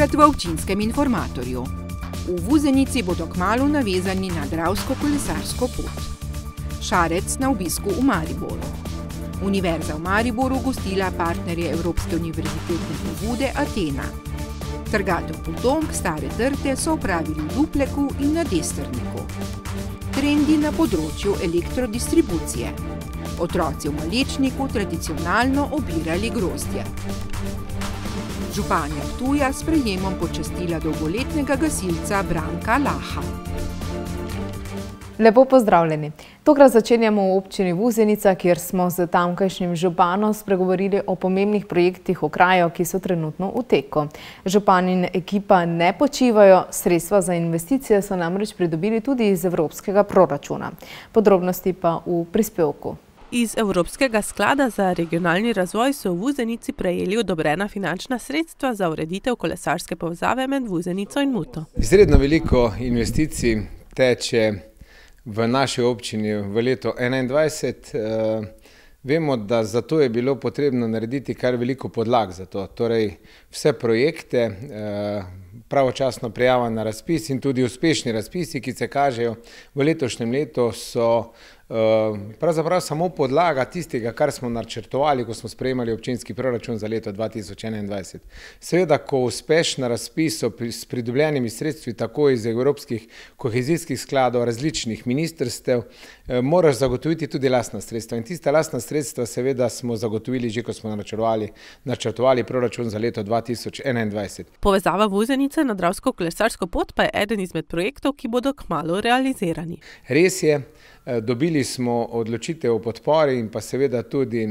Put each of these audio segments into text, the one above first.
Tokrat v občinskem informatorju. V Vuzenici bodo kmalu navezani na Dravsko kolesarsko pot. Šarec na obisku v Mariboru. Univerza v Mariboru gostila partnerje Evropske univerzitetne pobude Athena. Trgatev potonk stare trte so opravili v Dupleku in na Destrniku. Trendi na področju elektrodistribucije. Otroci v Malečniku tradicionalno obirali grozdje. Županja Ptuja s prejemom počastila dolgoletnega gasilca Branka Laha. Lepo pozdravljeni. Tokrat začenjamo v občini Vuzenica, kjer smo z tamkajšnjim županom spregovorili o pomembnih projektih v kraju, ki so trenutno v teku. Župan in ekipa ne počivajo, sredstva za investicije so namreč pridobili tudi iz evropskega proračuna. Podrobnosti pa v prispevku. Iz Evropskega sklada za regionalni razvoj so v Vuzenici prejeli odobrena finančna sredstva za ureditev kolesarske povezave med Vuzenico in Muto. Izredno veliko investicij teče v naši občini v letu 2021. Vemo, da za to je bilo potrebno narediti kar veliko podlag za to. Torej vse projekte, pravočasno prijava na razpis in tudi uspešni razpisi, ki se kažejo v letošnjem letu, so pravzaprav samo podlaga tistega, kar smo načrtovali, ko smo sprejemali občinski proračun za leto 2021. Seveda, ko uspeš na razpisu s pridobljenimi sredstvi tako iz evropskih kohezijskih skladov, različnih ministrstev, moraš zagotoviti tudi lastna sredstva. In tista lastna sredstva seveda smo zagotovili že, ko smo načrtovali proračun za leto 2021. Povezava Vuzenice na Dravsko kolesarsko pot pa je eden izmed projektov, ki bodo kmalu realizirani. Res je. Dobili smo odločitev o podpori in pa seveda tudi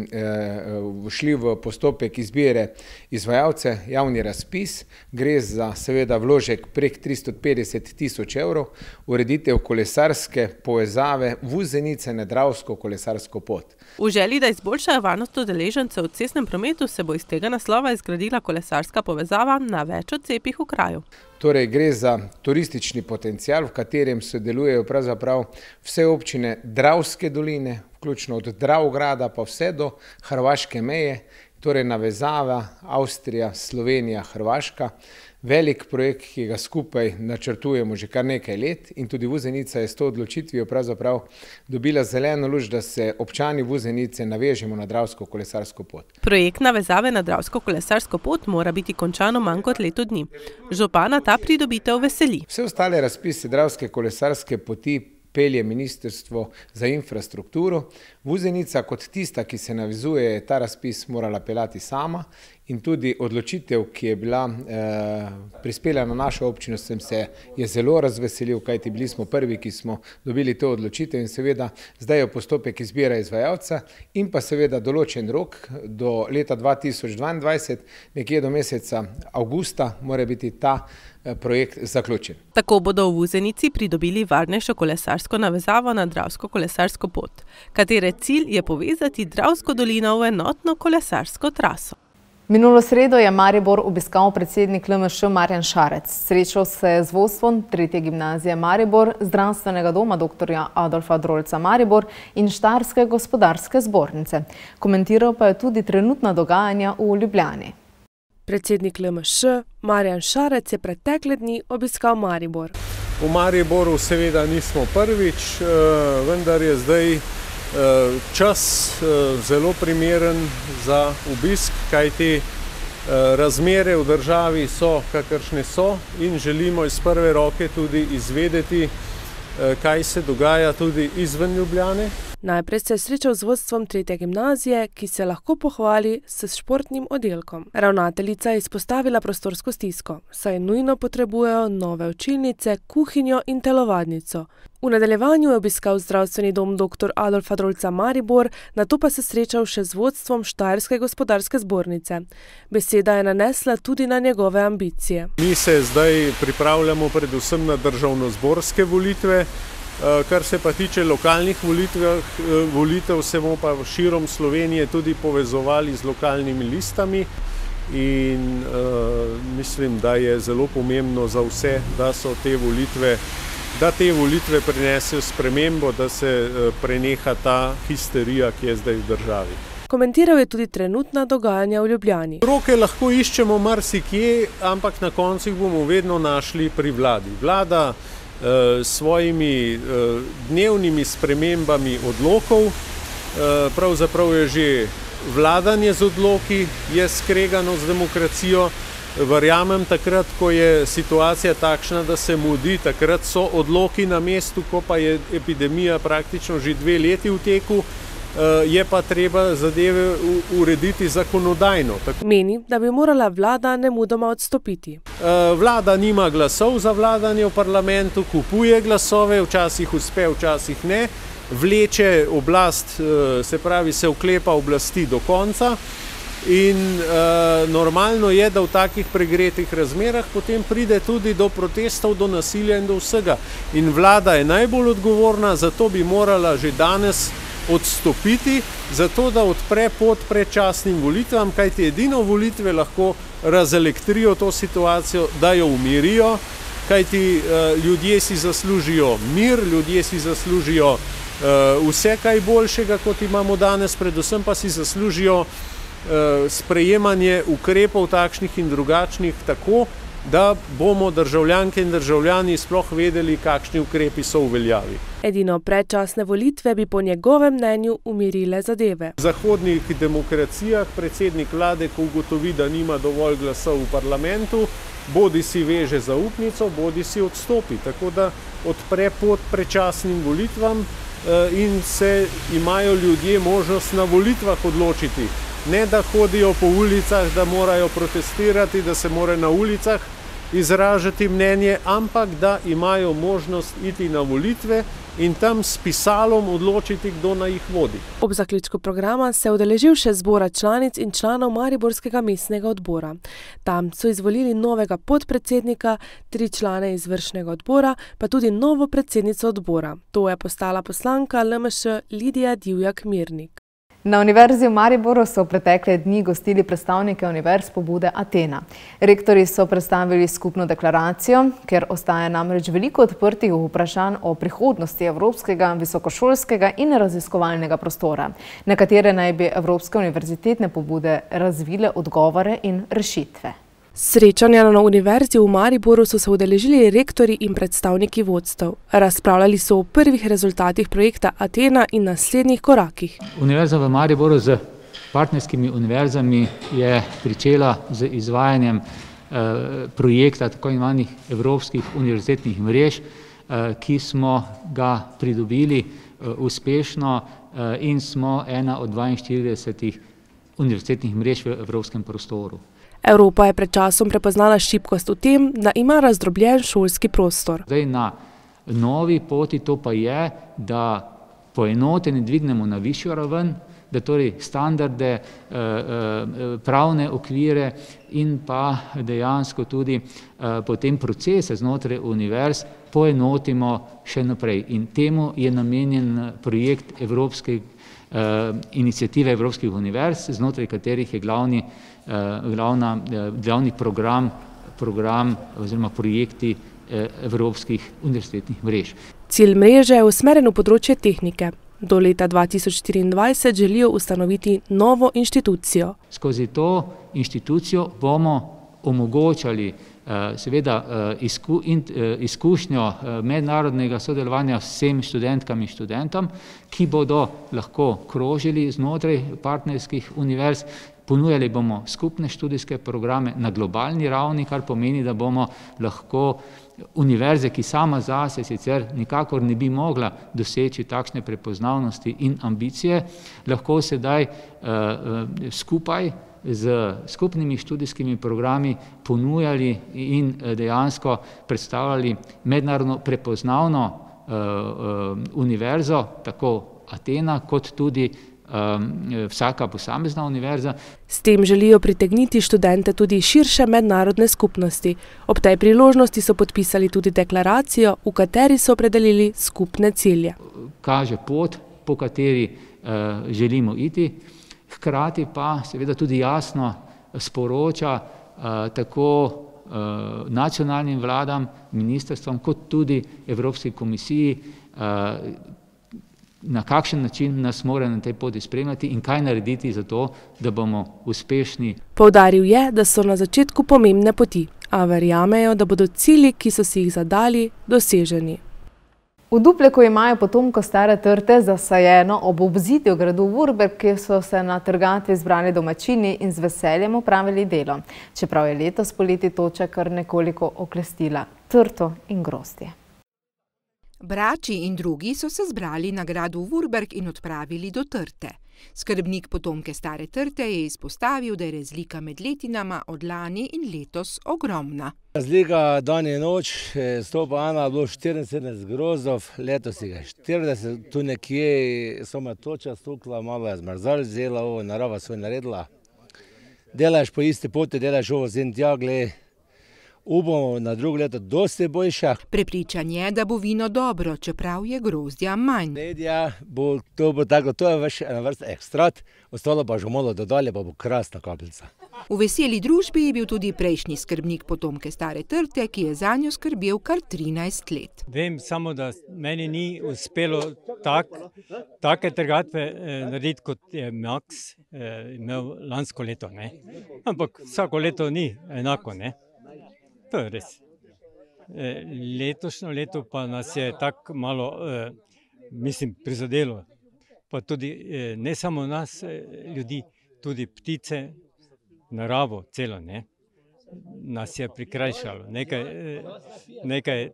šli v postopek izbire izvajalce, javni razpis. Gre za seveda vložek prek 350 tisoč evrov, ureditev kolesarske povezave Vuzenice na Dravsko kolesarsko pot. V želji, da izboljšajo varnost udeležencev v cestnem prometu, se bo iz tega naslova izgradila kolesarska povezava na več odcepih v kraju. Torej gre za turistični potencial, v katerem sodelujejo pravzaprav vse občine Dravske doline, vključno od Dravograda pa vse do hrvaške meje, torej navezava Avstrija, Slovenija, Hrvaška. Velik projekt, ki ga skupaj načrtujemo že kar nekaj let in tudi Vuzenica je s to odločitvijo pravzaprav dobila zeleno luč, da se občani Vuzenice navežemo na Dravsko kolesarsko pot. Projekt navezave na Dravsko kolesarsko pot mora biti končano manj kot leto dni. Župana ta pridobitev veseli. Vse ostale razpise Dravske kolesarske poti pelje Ministrstvo za infrastrukturo. Vuzenica kot tista, ki se navezuje, je ta razpis morala peljati sama in tudi odločitev, ki je bila prispela na našo občino, je zelo razveselil, kajti bili smo prvi, ki smo dobili to odločitev in seveda zdaj je postopek izbira izvajalca in pa seveda določen rok do leta 2022, nekje do meseca avgusta mora biti ta projekt zaključen. Tako bodo v Vuzenici pridobili varnejšo kolesarsko navezavo na Dravsko kolesarsko pot, katere cilj je povezati Dravsko dolino v enotno kolesarsko traso. Minulo sredo je Maribor obiskal predsednik LMŠ Marjan Šarec. Srečal se je z vodstvom 3. gimnazije Maribor, Zdravstvenega doma dr. Adolfa Drolca Maribor in Štajerske gospodarske zbornice. Komentiral pa je tudi trenutna dogajanja v Ljubljani. Predsednik LMŠ Marjan Šarec je pretekle dni obiskal Maribor. V Mariboru seveda nismo prvič, vendar je zdaj čas zelo primeren za obisk, kajti razmere v državi so, kakršne so in želimo iz prve roke tudi izvedeti, kaj se dogaja tudi izven Ljubljane. Najprej se je srečal z vodstvom 3. gimnazije, ki se lahko pohvali s športnim oddelkom. Ravnateljica je izpostavila prostorsko stisko, saj nujno potrebujejo nove učilnice, kuhinjo in telovadnico. V nadaljevanju je obiskal Zdravstveni dom dr. Adolfa Drolca Maribor, nato pa se srečal še z vodstvom Štajerske gospodarske zbornice. Beseda je nanesla tudi na njegove ambicije. Mi se zdaj pripravljamo predvsem na državnozborske volitve. Kar se pa tiče lokalnih volitev, se bomo pa širom Slovenije tudi povezovali z lokalnimi listami in mislim, da je zelo pomembno za vse, da te volitve prinesejo spremembo, da se preneha ta histerija, ki je zdaj v državi. Komentiral je tudi trenutna dogajanja v Ljubljani. Vzroke lahko iščemo marsikje, ampak na koncu jih bomo vedno našli pri vladi. Vlada s svojimi dnevnimi spremembami odlokov, pravzaprav je že vladanje z odloki, je skregano z demokracijo. Verjamem, takrat, ko je situacija takšna, da se mudi, takrat so odloki na mestu, ko pa je epidemija praktično že 2 leti v teku, je pa treba zadeve urediti zakonodajno. Meni, da bi morala vlada nemudoma odstopiti. Vlada nima glasov za vladanje v parlamentu, kupuje glasove, včasih uspe, včasih ne, vleče oblast, se pravi, se oklepa oblasti do konca. In normalno je, da v takih pregretih razmerah potem pride tudi do protestov, do nasilja in do vsega. In vlada je najbolj odgovorna, zato bi morala že danes odstopiti, zato da odpre pot predčasnim volitvam, kajti edino volitve lahko razelektrijo to situacijo, da jo umirijo, kajti ljudje si zaslužijo mir, ljudje si zaslužijo vse kaj boljšega, kot imamo danes, predvsem pa si zaslužijo sprejemanje ukrepov takšnih in drugačnih tako, da bomo državljanke in državljani sploh vedeli, kakšni ukrepi so v veljavi. Edino predčasne volitve bi po njegovem mnenju umirile zadeve. V zahodnih demokracijah predsednik vlade, ko ugotovi, da nima dovolj glasov v parlamentu, bodi si veže zaupnico, bodi si odstopi, tako da odpre pot predčasnim volitvam in se imajo ljudje možnost na volitvah odločiti. Ne da hodijo po ulicah, da morajo protestirati, da se mora na ulicah izražati mnenje, ampak da imajo možnost iti na volitve in tam s pisalom odločiti, kdo naj jih vodi. Ob zaključku programa se je udeležil še zbora članic in članov Mariborskega mestnega odbora. Tam so izvolili novega podpredsednika, 3 člane izvršnega odbora, pa tudi novo predsednico odbora. To je postala poslanka LMŠ Lidija Divjak-Mirnik. Na Univerzi v Mariboru so pretekle dni gostili predstavnike Univerz pobude Atena. Rektorji so predstavili skupno deklaracijo, ker ostaja namreč veliko odprtih vprašanj o prihodnosti evropskega, visokošolskega in raziskovalnega prostora, na katere naj bi evropske univerzitetne pobude razvile odgovore in rešitve. Srečanja na Univerzi v Mariboru so se udeležili rektorji in predstavniki vodstev. Razpravljali so o prvih rezultatih projekta Atena in naslednjih korakih. Univerza v Mariboru z partnerskimi univerzami je pričela z izvajanjem projekta tako imenovanih evropskih univerzitetnih mrež, ki smo ga pridobili uspešno in smo ena od 42 univerzitetnih mrež v evropskem prostoru. Evropa je pred časom prepoznala šibkost v tem, da ima razdrobljen šolski prostor. Zdaj na novi poti to pa je, da poenoteni dvignemo na višjo raven, da torej standarde, pravne okvire in pa dejansko tudi potem procese znotraj univerz poenotimo še naprej. In temu je namenjen projekt iniciative Evropskih univerz, znotraj katerih je glavni program oziroma projekti evropskih univerzitetnih mrež. Cilj mreže je usmerjen v področje tehnike. Do leta 2024 želijo ustanoviti novo inštitucijo. Skozi to inštitucijo bomo omogočali seveda izkušnjo mednarodnega sodelovanja vsem študentkam in študentom, ki bodo lahko krožili znotraj partnerskih univerz. Ponujali bomo skupne študijske programe na globalni ravni, kar pomeni, da bomo lahko univerze, ki sama zase sicer nikakor ne bi mogla doseči takšne prepoznavnosti in ambicije, lahko sedaj skupaj z skupnimi študijskimi programi ponujali in dejansko predstavljali mednarodno prepoznavno univerzo, tako Atena kot tudi vsaka posamezna univerza. S tem želijo pritegniti študente tudi širše mednarodne skupnosti. Ob tej priložnosti so podpisali tudi deklaracijo, v kateri so opredelili skupne cilje. Kaže pot, po kateri želimo iti, hkrati pa seveda tudi jasno sporoča tako nacionalnim vladam, ministrstvom, kot tudi Evropski komisiji, na kakšen način nas mora na tej poti spremljati in kaj narediti za to, da bomo uspešni. Poudaril je, da so na začetku pomembne poti, a verjamejo, da bodo cilji, ki so si jih zadali, doseženi. V Dupleku imajo potomko stare trte zasajeno ob obzidju gradu Vurberk, kjer so se na trgatvi zbrali domačini in z veseljem opravili delo. Čeprav je letos poleti toča kar nekoliko oklestila trto in grozdje. Brači in drugi so se zbrali na gradu Vurberk in odpravili do trte. Skrbnik potomke stare trte je izpostavil, da je razlika med letinama od lani in letos ogromna. Razlika dan in noč, 101 je bilo 74 grozdov, letos je 40, tu nekje samo toča stukla, malo je zmrzal, vzela ovo, narava svoj naredila. Delaš po isti poti, delaš ovo z tja, gled. Upamo na drugo leto dosti boljša. Prepričan je, da bo vino dobro, čeprav je grozdja manj. To bo tako, to je več ena vrsta ekstrat, ostalo pa že malo dodali, pa bo krasna kapljica. V veseli družbi je bil tudi prejšnji skrbnik potomke stare trte, ki je zanjo skrbel kar 13 let. Vem samo, da meni ni uspelo take trgatve narediti, kot je Max imel lansko leto. Ampak vsako leto ni enako. To je res. Letošnjo leto pa nas je tako malo, prizadelo. Pa tudi ne samo nas, ljudi, tudi ptice, naravo celo, nas je prikrajšalo. Nekaj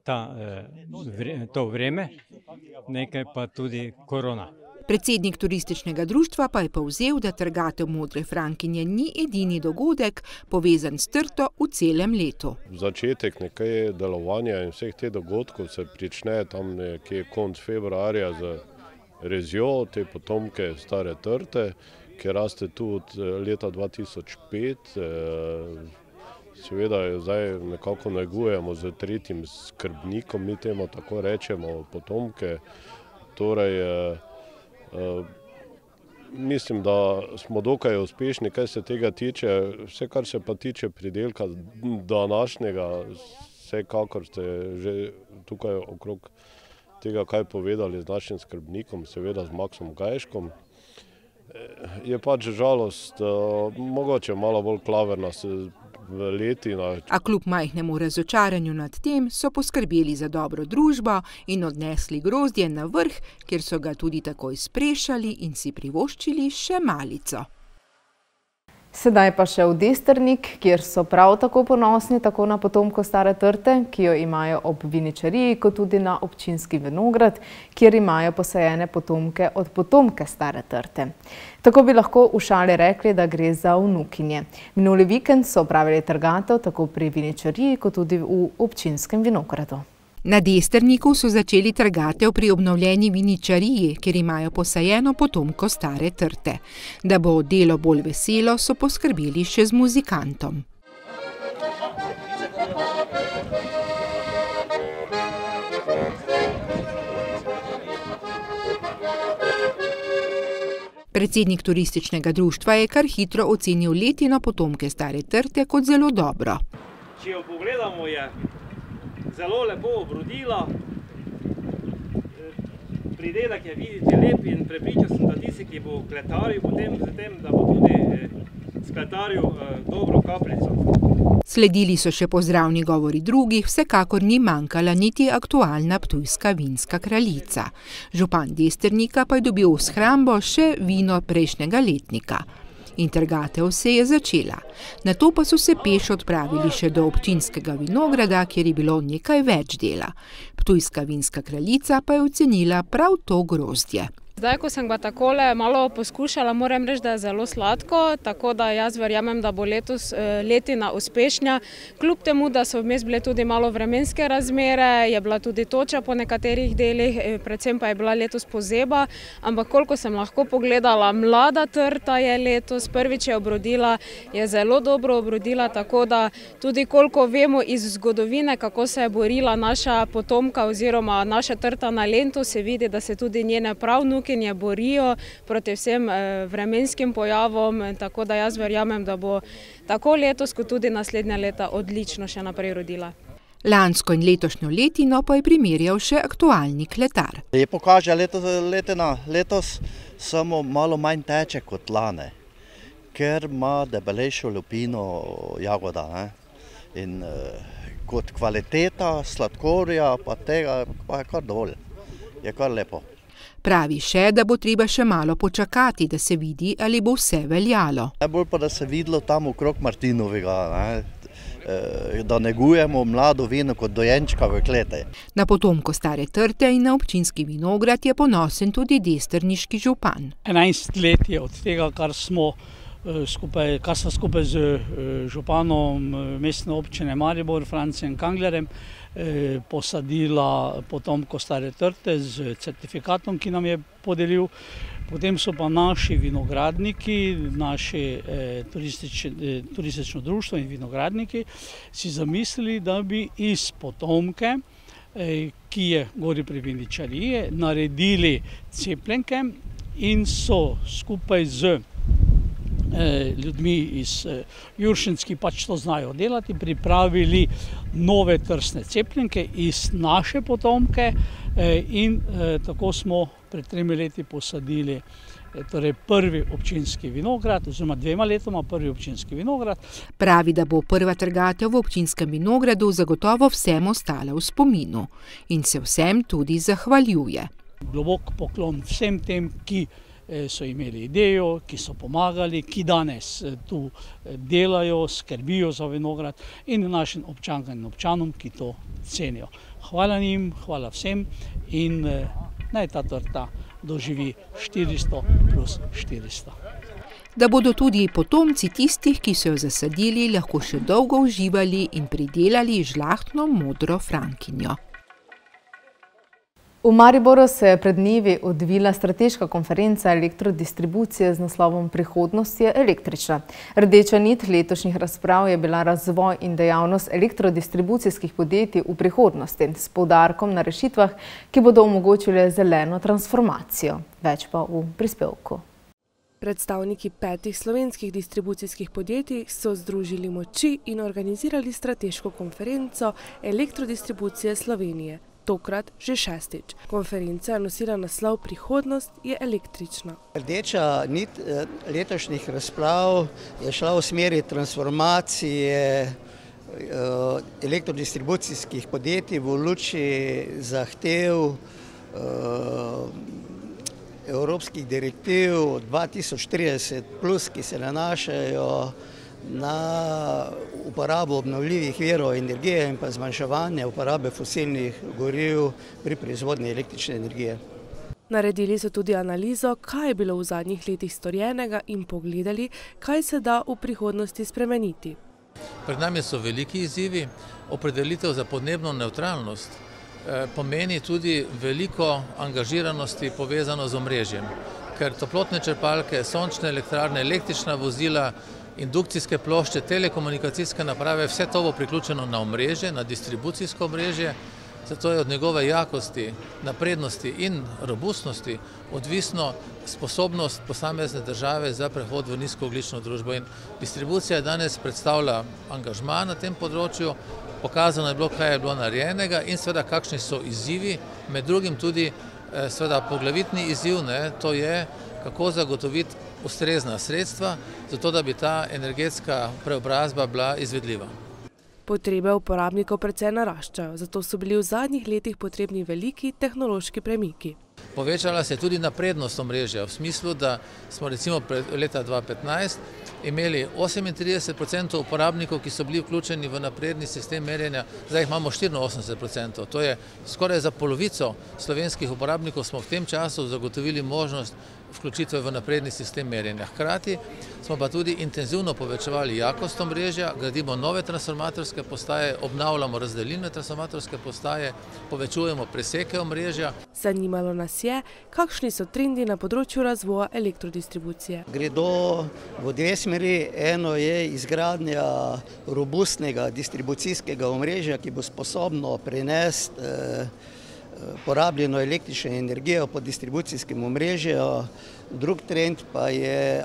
to vreme, nekaj pa tudi korona. Predsednik turističnega društva pa je povzel, da trgatev Modre Frankinje ni edini dogodek, povezan s trto v celem letu. Začetek nekaj delovanja in vseh teh dogodkov se prične tam nekje konec februarja z rezjo te potomke stare trte, ki raste tu od leta 2005. Seveda jo zdaj nekako negujemo z tretjim skrbnikom, mi temu tako rečemo, potomke. Torej, mislim, da smo dokaj uspešni, kaj se tega tiče. Vse, kar se pa tiče pridelka današnjega, vsekakor ste že tukaj okrog tega kaj povedali z našim skrbnikom, seveda z Maxom Gajškom. Je pač žalost, mogoče malo bolj klavrna letina. A kljub majhnemu razočaranju nad tem so poskrbeli za dobro družbo in odnesli grozdje na vrh, kjer so ga tudi takoj sprešali in si privoščili še malico. Sedaj pa še v Destrnik, kjer so prav tako ponosni tako na potomko stare trte, ki jo imajo ob viničariji, kot tudi na občinski vinograd, kjer imajo posajene potomke od potomke stare trte. Tako bi lahko v šali rekli, da gre za vnukinje. Minuli vikend so opravili trgatev tako pri viničariji, kot tudi v občinskem vinogradu. Na Destrniku so začeli trgatev pri obnovljeni viničariji, kjer imajo posajeno potomko stare trte. Da bo delo bolj veselo, so poskrbeli še z muzikantom. Predsednik turističnega društva je kar hitro ocenil letino potomke stare trte kot zelo dobro. Če jo pogledamo, je zelo lepo obrodila, pridelek je videti lep in prepričan sem, da tisti, ki bo kletaril potem z tem, da bo tudi skletaril dobro kapljico. Sledili so še pozdravni govori drugih, vsekakor ni manjkala niti aktualna ptujska vinska kraljica. Župan Destrnika pa je dobil v shrambo še vino prejšnjega letnika. In trgatev se je začela. Nato pa so se peš odpravili še do občinskega vinograda, kjer je bilo nekaj več dela. Ptujska vinska kraljica pa je ocenila prav to grozdje. Zdaj, ko sem ga takole malo poskušala, moram reči, da je zelo sladko, tako da jaz verjamem, da bo letos letina uspešna. Kljub temu, da so vmes bile tudi malo vremenske razmere, je bila tudi toča po nekaterih delih, predvsem pa je bila letos pozeba, ampak koliko sem lahko pogledala, mlada trta je letos, prvič je obrodila, je zelo dobro obrodila, tako da tudi koliko vemo iz zgodovine, kako se je borila naša potomka oziroma naša trta na Lentu, se vidi, da se tudi njene pravnuke borijo proti vsem vremenskim pojavom, tako da jaz verjamem, da bo tako letos, kot tudi naslednja leta odlično še naprej rodila. Lansko in letošnjo letino pa je primerjal še aktualni kletar. Lepo kaže letina letos, samo malo manj teče kot lane, ker ima debelejšo lupino jagoda. Ne? In kot kvaliteta sladkorja pa tega pa je kar dovolj, je kar lepo. Pravi še, da bo treba še malo počakati, da se vidi, ali bo vse veljalo. Najbolj pa, da se videlo tam okrog Martinovega, da negujemo mlado vino kot dojenčka v kleti. Na potomko stare trte in na občinski vinograd je ponosen tudi destrniški župan. 11 let je od tega, kar smo skupaj z županom mestne občine Maribor, Francijem Kanglerjem, posadila potomko stare trte z certifikatom, ki nam je podelil. Potem so pa naši vinogradniki, naše turistično društvo in vinogradniki si zamislili, da bi iz potomke, ki je gori pri viničariji, naredili cepljenke in so skupaj z ljudmi iz Juršenc, ki pač to znajo delati, pripravili nove trsne cepljenke iz naše potomke in tako smo pred 3 leti posadili prvi občinski vinograd, oziroma 2 letoma prvi občinski vinograd. Pravi, da bo prva trgatev v občinskem vinogradu zagotovo vsem ostala v spominu in se vsem tudi zahvaljuje. Globok poklon vsem tem, ki so imeli idejo, ki so pomagali, ki danes tu delajo, skrbijo za vinograd in našim občankam in občanom, ki to cenijo. Hvala njim, hvala vsem in naj ta torta doživi 400 plus 400. Da bodo tudi potomci tistih, ki so jo zasadili, lahko še dolgo uživali in pridelali žlahtno modro frankinjo. V Mariboru se je pred dnevi odvila strateška konferenca elektrodistribucije z naslovom Prihodnost je električna. Rdeča nit letošnjih razprav je bila razvoj in dejavnost elektrodistribucijskih podjetij v prihodnosti, s poudarkom na rešitvah, ki bodo omogočile zeleno transformacijo. Več pa v prispevku. Predstavniki 5 slovenskih distribucijskih podjetij so združili moči in organizirali strateško konferenco elektrodistribucije Slovenije. Tokrat že 6. Konferenca je nosila naslov Prihodnost je električna. Rdeča nit letošnjih razprav je šla v smeri transformacije elektrodistribucijskih podjetij v luči zahtev evropskih direktiv 2030+, ki se nanašajo na uporabo obnovljivih virov energije in pa zmanjševanje uporabe fosilnih goriv pri proizvodnji električne energije. Naredili so tudi analizo, kaj je bilo v zadnjih letih storjenega in pogledali, kaj se da v prihodnosti spremeniti. Pred nami so veliki izzivi. Opredelitev za podnebno nevtralnost pomeni tudi veliko angažiranosti povezano z omrežjem, ker toplotne črpalke, sončne elektrarne, električna vozila, indukcijske plošče, telekomunikacijske naprave, vse to bo priključeno na omrežje, na distribucijsko omrežje, zato je od njegove jakosti, naprednosti in robustnosti odvisno sposobnost posamezne države za prehod v nizkoogljično družbo. In distribucija danes predstavlja angažma na tem področju, pokazano je bilo, kaj je bilo narejenega in seveda kakšni so izzivi, med drugim tudi seveda poglavitni izziv, to je, kako zagotoviti ustrezna sredstva, zato da bi ta energetska preobrazba bila izvedljiva. Potrebe uporabnikov precej naraščajo, zato so bili v zadnjih letih potrebni veliki tehnološki premiki. Povečala se je tudi naprednost omrežja v smislu, da smo recimo leta 2015 imeli 38% uporabnikov, ki so bili vključeni v napredni sistem merjenja, zdaj jih imamo 84%. To je skoraj za polovico slovenskih uporabnikov smo v tem času zagotovili možnost vključitve v napredni sistem merjenja. Hkrati smo pa tudi intenzivno povečevali jakost omrežja, gradimo nove transformatorske postaje, obnavljamo razdeljilne transformatorske postaje, povečujemo preseke omrežja. Zanimalo nas je, kakšni so trendi na področju razvoja elektrodistribucije. Gredo v 2 smeri. Eno je izgradnja robustnega distribucijskega omrežja, ki bo sposobno prenesti porabljeno električno energijo po distribucijskem omrežju. Drug trend pa je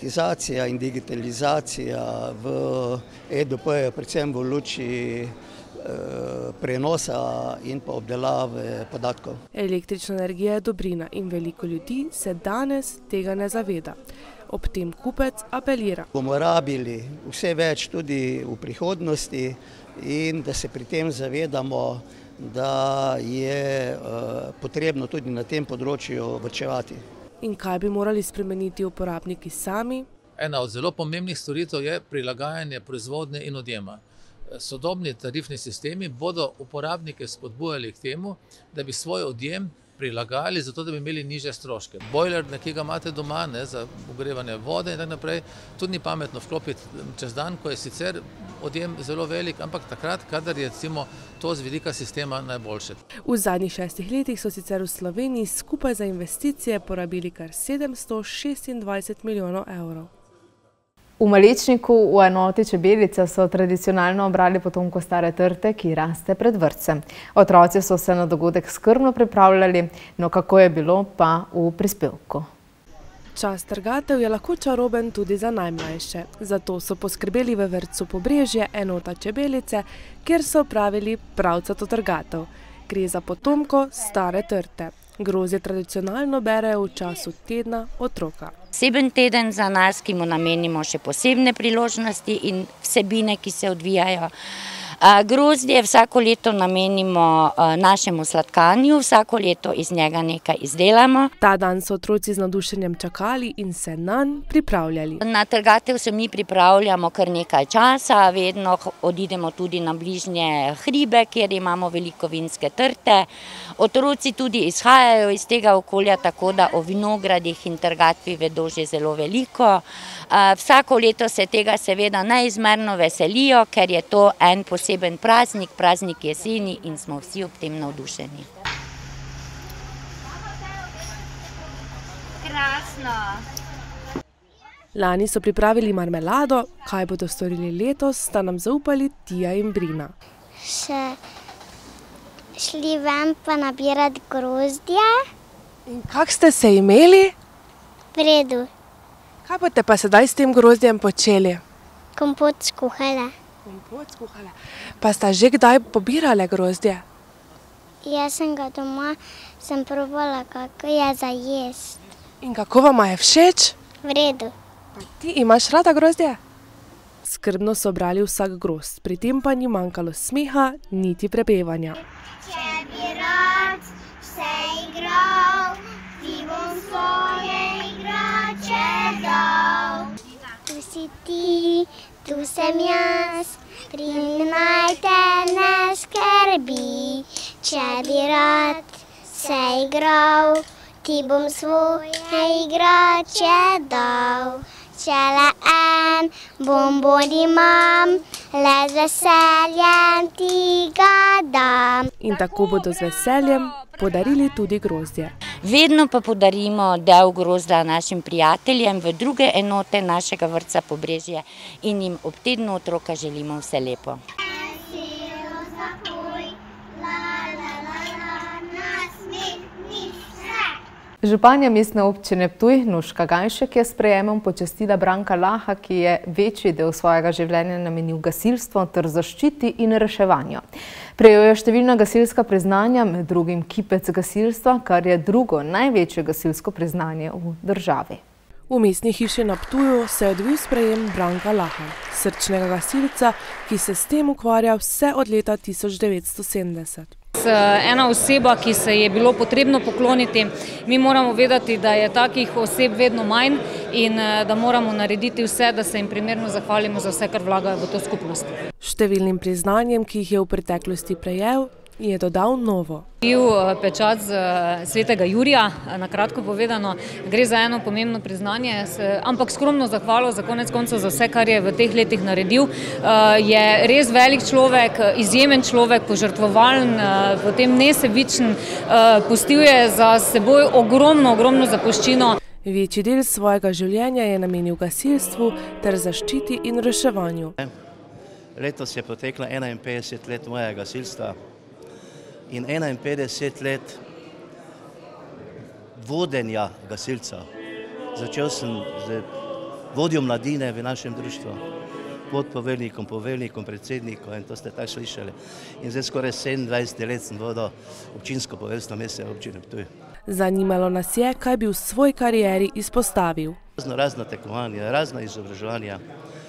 avtomatizacija in digitalizacija v EDP, predvsem v luči prenosa in pa obdelave podatkov. Električna energija je dobrina in veliko ljudi se danes tega ne zaveda. Ob tem kupec apelira. Bomo rabili vse več tudi v prihodnosti in da se pri tem zavedamo, da je potrebno tudi na tem področju varčevati. In kaj bi morali spremeniti uporabniki sami? Ena od zelo pomembnih storitev je prilagajanje proizvodnje in odjema. Sodobni tarifni sistemi bodo uporabnike spodbujali k temu, da bi svoj odjem prilagajali, zato da bi imeli nižje stroške. Bojler, ki ga imate doma, za ogrevanje vode in tako naprej, tudi ni pametno vklopiti čez dan, ko je sicer odjem zelo velik, ampak takrat, kadar je to z vidika sistema najboljše. V zadnjih 6 letih so sicer v Sloveniji skupaj za investicije porabili kar 726 milijonov evrov. V Malečniku v enoti Čebelica so tradicionalno obrali potomko stare trte, ki raste pred vrtcem. Otroci so se na dogodek skrbno pripravljali, no kako je bilo pa v prispevku. Čas trgatev je lahko čaroben tudi za najmlajše. Zato so poskrbeli v vrtcu Pobrežje enota Čebelice, kjer so opravili pravcato trgatev. Gre za potomko stare trte. Grozdje tradicionalno berejo v času tedna otroka. Poseben teden za nas, ki mu namenimo še posebne priložnosti in vsebine, ki se odvijajo. Grozdje vsako leto namenimo našemu sladkanju, vsako leto iz njega nekaj izdelamo. Ta dan so otroci z navdušenjem čakali in se nanj pripravljali. Na trgatev se mi pripravljamo kar nekaj časa, vedno odidemo tudi na bližnje hribe, kjer imamo veliko vinske trte. Otroci tudi izhajajo iz tega okolja, tako da o vinogradih in trgatvi vedo že zelo veliko. Vsako leto se tega seveda neizmerno veselijo, ker je to en poseben praznik, praznik jeseni in smo vsi ob tem navdušeni. Krasno! Lani so pripravili marmelado, kaj bodo storili letos, sta nam zaupali Tija in Brina. Še šli ven pa nabirati grozdje. In kak ste se imeli? V redu. Kaj boste pa sedaj s tem grozdjem počeli? Kompot skuhale. Kompot skuhale. Pa sta že kdaj pobirale grozdje? Jaz sem ga doma, sem probala, kako je za jest. In kako vama je všeč? V redu. Pa ti imaš rada grozdje? Skrbno so brali vsak grozd, pri tem pa ni manjkalo smeha, niti prepevanja. Če bi rad vse igral, ti bom svoje igrače dal. Tu si ti, tu sem jaz, naj te ne skrbi. Če bi rad vse igral, ti bom svoje igrače dal. Če le en bonbon imam, le z veseljem ti ga dam. In tako bodo z veseljem podarili tudi grozdje. Vedno pa podarimo del grozda našim prijateljem v druge enote našega vrtca Pobrežje in jim ob tednu otroka želimo vse lepo. Županja mestne občine Ptuj, Nuška Gajšek, je s sprejemom počastila Branka Laha, ki je večji del svojega življenja namenil gasilstvu ter zaščiti in reševanju. Prejel je številna gasilska priznanja, med drugim kipec gasilstva, kar je drugo največje gasilsko priznanje v državi. V mestni hiši na Ptuju se je odvil sprejem Branka Laha, srčnega gasilca, ki se s tem ukvarja vse od leta 1970. Ena oseba, ki se je bilo potrebno pokloniti, mi moramo vedeti, da je takih oseb vedno manj in da moramo narediti vse, da se jim primerno zahvalimo za vse, kar vlagajo v to skupnost. Številnim priznanjem, ki jih je v preteklosti prejel, je dodal novo. Bil pečat svetega Jurija, na kratko povedano, gre za eno pomembno priznanje, ampak skromno zahvalo za konec koncev za vse, kar je v teh letih naredil. Je res velik človek, izjemen človek, požrtvovalen, potem nesebičen, pustil je za seboj ogromno zapuščino. Večji del svojega življenja je namenil gasilstvu ter zaščiti in reševanju. Letos je poteklo 51 let mojega gasilstva. In 51 let vodenja gasilca. Začel sem z vodjo mladine v našem društvu podpoveljnikom, predsednikom in to ste tako slišali. In zdaj skoraj 27 let sem vodil občinsko poveljstvo mestne občine Ptuj. Zanimalo nas je, kaj bi v svoji karieri izpostavil. Razna tekmovanja, razna izobraževanja.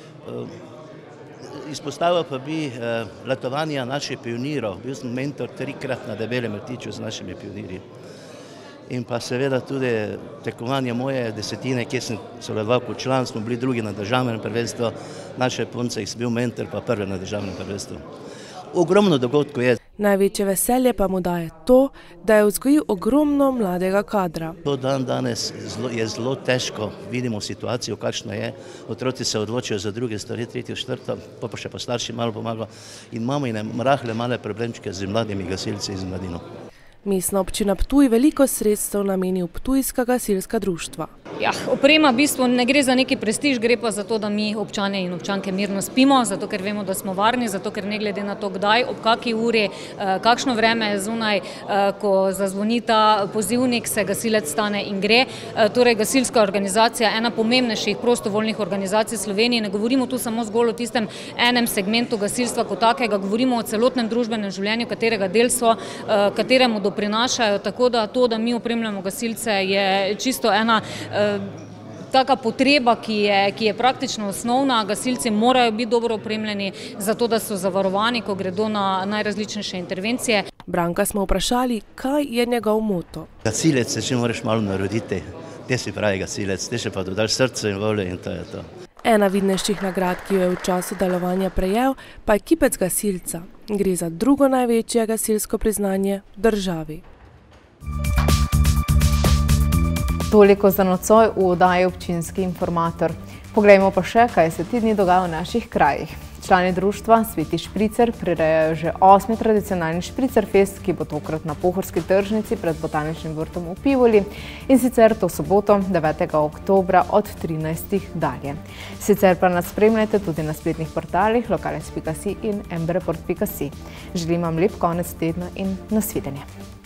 Izpostavil pa bi letovanja naših pionirov. Bil sem mentor 3-krat na Debelem Rtiču z našimi pionirji. In pa seveda tudi tekmovanja moje desetine, kjer sem sodeloval kot član, smo bili drugi na državnem prvenstvu, naše punce jih sem bil mentor, pa prvi na državnem prvenstvu. Ogromno dogodkov je. Največje veselje pa mu daje to, da je vzgojil ogromno mladega kadra. To danes je zelo težko, vidimo situacijo, kakšna je. Otroci se odločijo za druge stvari, tretjo, četrto, pa še pa starši malo pomagajo. In imamo rahle male problemčke z mladimi gasilci in z mladino. Mestna občina Ptuj veliko sredstev nameni v Ptujska gasilska društva. Ja, oprema v bistvu ne gre za neki prestiž, gre pa za to, da mi občane in občanke mirno spimo, zato ker vemo, da smo varni, zato ker ne glede na to, kdaj, ob kaki uri, kakšno vreme je zunaj, ko zazvoni ta pozivnik, se gasilec stane in gre. Torej, gasilska organizacija je ena pomembnejših prostovoljnih organizacij Slovenije. Ne govorimo tu samo zgolj o tistem enem segmentu gasilstva kot takega, govorimo o celotnem družbenem življenju, katerega del so, kateremu doprinašajo, tako da to, da mi opremljamo gasilce, je čisto ena taka potreba, ki je praktično osnovna. Gasilci morajo biti dobro opremljeni, zato da so zavarovani, ko gredo na najrazličnejše intervencije. Branka smo vprašali, kaj je njegov moto. Gasilec se že moraš malo naroditi, te si pravi gasilec, te še pa dodaš srce in voljo in to je to. Ena vidnejših nagrad, ki jo je v času delovanja prejel, pa je kipec gasilca. Gre za drugo največje gasilsko priznanje v državi. Toliko za nocoj v oddaji Občinski informator. Poglejmo pa še, kaj se ti dni dogaja v naših krajih. Člani društva Sveti Špricer prirejajo že 8. tradicionalni Špricerfest, ki bo tokrat na Pohorski tržnici pred Botaničnim vrtom v Pivoli, in sicer to soboto 9. oktobra od 13. dalje. Sicer pa nas spremljajte tudi na spletnih portalih lokales.si in mbreport.si. Želim vam lep konec tedna in nasvidenje.